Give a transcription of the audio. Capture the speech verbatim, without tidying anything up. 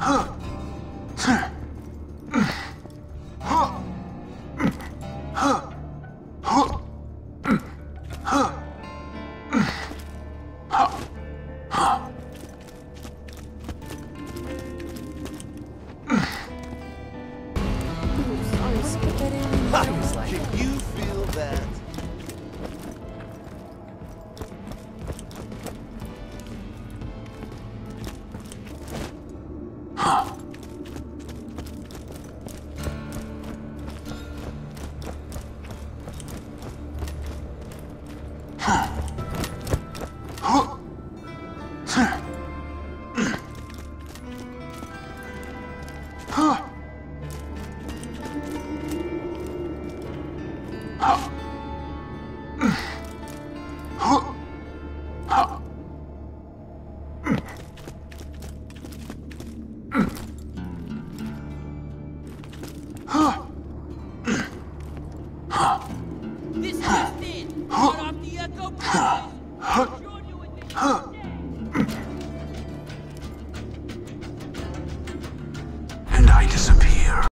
I was like, can you feel that? This is it! Cut off the echo, please! Join you in this.